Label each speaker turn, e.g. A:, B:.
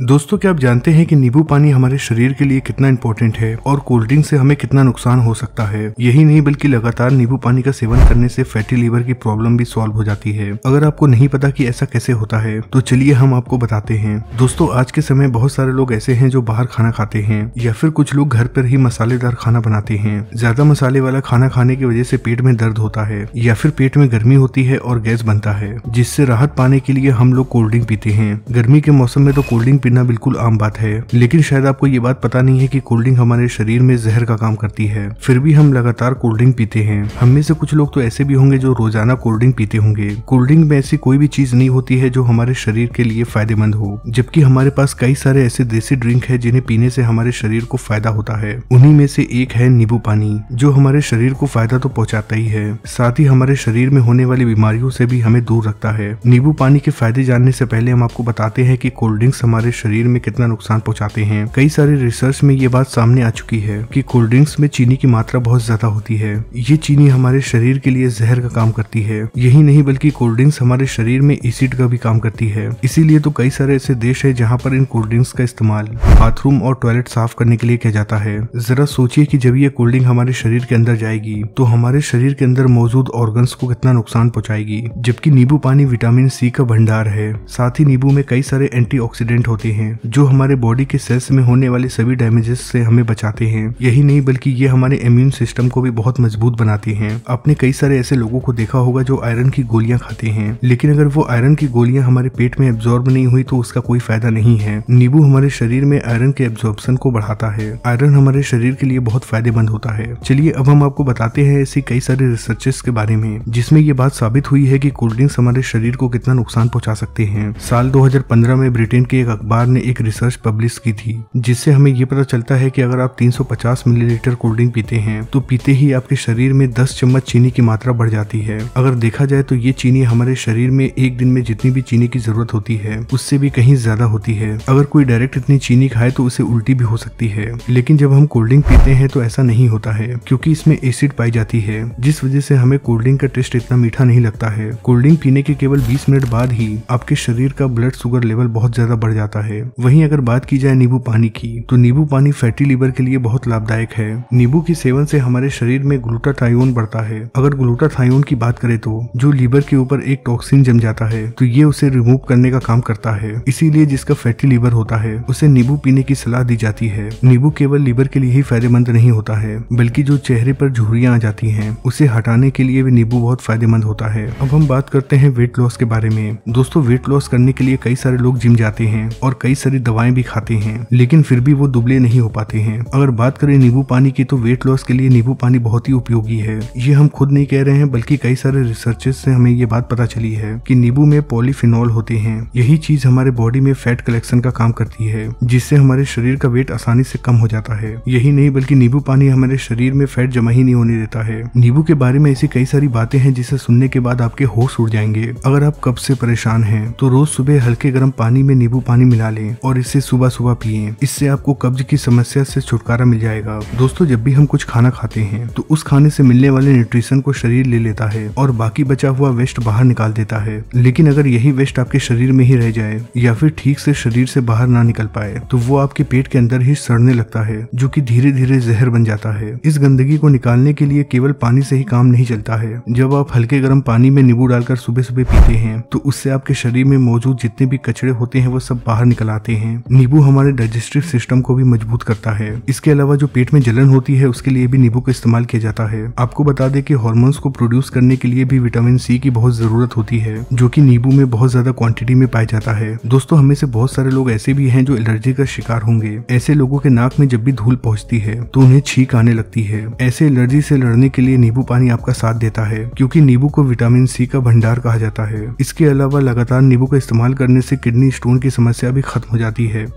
A: दोस्तों, क्या आप जानते हैं कि नींबू पानी हमारे शरीर के लिए कितना इम्पोर्टेंट है और कोल्ड ड्रिंक से हमें कितना नुकसान हो सकता है। यही नहीं बल्कि लगातार नींबू पानी का सेवन करने से फैटी लीवर की प्रॉब्लम भी सॉल्व हो जाती है। अगर आपको नहीं पता कि ऐसा कैसे होता है तो चलिए हम आपको बताते हैं। दोस्तों, आज के समय बहुत सारे लोग ऐसे हैं जो बाहर खाना खाते हैं या फिर कुछ लोग घर पर ही मसालेदार खाना बनाते हैं। ज्यादा मसाले वाला खाना खाने की वजह से पेट में दर्द होता है या फिर पेट में गर्मी होती है और गैस बनता है, जिससे राहत पाने के लिए हम लोग कोल्ड ड्रिंक पीते हैं। गर्मी के मौसम में तो कोल्ड ड्रिंक पीना बिल्कुल आम बात है, लेकिन शायद आपको ये बात पता नहीं है कि कोल्ड ड्रिंक हमारे शरीर में जहर का काम करती है। फिर भी हम लगातार कोल्ड ड्रिंक पीते हैं। हम में से कुछ लोग तो ऐसे भी होंगे जो रोजाना कोल्ड ड्रिंक पीते होंगे। कोल्ड ड्रिंक में ऐसी कोई भी चीज नहीं होती है जो हमारे शरीर के लिए फायदेमंद हो, जबकि हमारे पास कई सारे ऐसे देसी ड्रिंक है जिन्हें पीने से हमारे शरीर को फायदा होता है। उन्हीं में से एक है नींबू पानी, जो हमारे शरीर को फायदा तो पहुंचाता ही है, साथ ही हमारे शरीर में होने वाली बीमारियों से भी हमें दूर रखता है। नींबू पानी के फायदे जानने से पहले हम आपको बताते हैं कि कोल्ड ड्रिंक्स हमारे शरीर में कितना नुकसान पहुंचाते हैं। कई सारे रिसर्च में ये बात सामने आ चुकी है कि कोल्ड ड्रिंक्स में चीनी की मात्रा बहुत ज्यादा होती है। ये चीनी हमारे शरीर के लिए जहर का काम करती है। यही नहीं बल्कि कोल्ड ड्रिंक्स हमारे शरीर में एसिड का भी काम करती है। इसीलिए तो कई सारे ऐसे देश है जहाँ पर इन कोल्ड ड्रिंक्स का इस्तेमाल बाथरूम और टॉयलेट साफ करने के लिए किया जाता है। जरा सोचिए कि जब ये कोल्ड ड्रिंक हमारे शरीर के अंदर जाएगी तो हमारे शरीर के अंदर मौजूद ऑर्गन्स को कितना नुकसान पहुंचाएगी। जबकि नींबू पानी विटामिन सी का भंडार है। साथ ही नींबू में कई सारे एंटीऑक्सीडेंट होते हैं जो हमारे बॉडी के सेल्स में होने वाले सभी डैमेजेस से हमें बचाते हैं। यही नहीं बल्कि ये हमारे इम्यून सिस्टम को भी बहुत मजबूत बनाते हैं। आपने कई सारे ऐसे लोगों को देखा होगा जो आयरन की गोलियां खाते हैं, लेकिन अगर वो आयरन की गोलियां हमारे पेट में एब्जॉर्ब नहीं हुई तो उसका कोई फायदा नहीं है। नींबू हमारे शरीर में आयरन के एब्जॉर्प्शन को बढ़ाता है। आयरन हमारे शरीर के लिए बहुत फायदेमंद होता है। चलिए अब हम आपको बताते हैं ऐसी कई सारे रिसर्चेस के बारे में जिसमें ये बात साबित हुई है कि कोल्ड ड्रिंक्स हमारे शरीर को कितना नुकसान पहुंचा सकते हैं। साल 2015 में ब्रिटेन के एक अखबार ने एक रिसर्च पब्लिश की थी, जिससे हमें ये पता चलता है कि अगर आप 350 मिलीलीटर कोल्ड ड्रिंक पीते हैं तो पीते ही आपके शरीर में 10 चम्मच चीनी की मात्रा बढ़ जाती है। अगर देखा जाए तो ये चीनी हमारे शरीर में एक दिन में जितनी भी चीनी की जरूरत होती है उससे भी कहीं ज्यादा होती है। अगर कोई डायरेक्ट इतनी चीनी खाए तो उसे उल्टी भी हो सकती है, लेकिन जब हम कोल्ड ड्रिंक पीते हैं तो ऐसा नहीं होता है, क्योंकि इसमें एसिड पाई जाती है, जिस वजह से हमें कोल्ड ड्रिंक का टेस्ट इतना मीठा नहीं लगता है। कोल्ड ड्रिंक पीने के केवल 20 मिनट बाद ही आपके शरीर का ब्लड शुगर लेवल बहुत ज्यादा बढ़ जाता है। वहीं अगर बात की जाए नींबू पानी की तो नींबू पानी फैटी लीवर के लिए बहुत लाभदायक है। नींबू के सेवन से हमारे शरीर में ग्लूटाथायोन बढ़ता है। अगर ग्लूटाथायोन की बात करें तो जो लीवर के ऊपर एक टॉक्सिन जम जाता है तो ये उसे रिमूव करने का काम करता है। इसीलिए जिसका फैटी लीवर होता है उसे नींबू पीने की सलाह दी जाती है। नींबू केवल लीवर के लिए ही फायदेमंद नहीं होता है, बल्कि जो चेहरे पर झुर्रियां आ जाती हैं उसे हटाने के लिए भी नींबू बहुत फायदेमंद होता है। अब हम बात करते हैं वेट लॉस के बारे में। दोस्तों, वेट लॉस करने के लिए कई सारे लोग जिम जाते हैं और कई सारी दवाएं भी खाते हैं, लेकिन फिर भी वो दुबले नहीं हो पाते हैं। अगर बात करें नींबू पानी की तो वेट लॉस के लिए नींबू पानी बहुत ही उपयोगी है। ये हम खुद नहीं कह रहे हैं, बल्कि कई सारे रिसर्चेस से हमें ये बात पता चली है कि नींबू में पॉलीफिनॉल होते हैं। यही चीज हमारे बॉडी में फैट कलेक्शन का काम करती है, जिससे हमारे शरीर का वेट आसानी से कम हो जाता है। यही नहीं बल्कि नींबू पानी हमारे शरीर में फैट जमा ही नहीं होने देता है। नींबू के बारे में ऐसी कई सारी बातें हैं जिसे सुनने के बाद आपके होश उड़ जाएंगे। अगर आप कब्ज से परेशान हैं तो रोज सुबह हल्के गर्म पानी में नींबू पानी मिला लें और इसे सुबह सुबह पिएं। इससे आपको कब्ज की समस्या से छुटकारा मिल जाएगा। दोस्तों, जब भी हम कुछ खाना खाते हैं तो उस खाने से मिलने वाले न्यूट्रिशन को शरीर ले लेता है और बाकी बचा हुआ वेस्ट बाहर निकाल देता है। लेकिन अगर यही वेस्ट आपके शरीर में ही रह जाए या फिर ठीक से शरीर से बाहर ना निकल पाए तो वो आपके पेट के अंदर ही सड़ने लगता है, जो कि धीरे धीरे जहर बन जाता है। इस गंदगी को निकालने के लिए केवल पानी से ही काम नहीं चलता है। जब आप हल्के गर्म पानी में नींबू डालकर सुबह सुबह पीते हैं तो उससे आपके शरीर में मौजूद जितने भी कचरे होते हैं वो सब बाहर निकल आते हैं। नींबू हमारे डाइजेस्टिव सिस्टम को भी मजबूत करता है। इसके अलावा जो पेट में जलन होती है उसके लिए भी नींबू का इस्तेमाल किया जाता है। आपको बता दें कि हार्मोन्स को प्रोड्यूस करने के लिए भी विटामिन सी की बहुत जरूरत होती है, जो कि नींबू में बहुत ज्यादा क्वांटिटी में पाया जाता है। दोस्तों, हमें से बहुत सारे लोग ऐसे भी हैं जो एलर्जी का शिकार होंगे। ऐसे लोगों के नाक में जब भी धूल पहुंचती है तो उन्हें छींक आने लगती है। ऐसे एलर्जी से लड़ने के लिए नींबू पानी आपका साथ देता है, क्योंकि नींबू को विटामिन सी का भंडार कहा जाता है। इसके अलावा लगातार नींबू का इस्तेमाल करने से किडनी स्टोन की समस्या भी खत्म हो जाती है।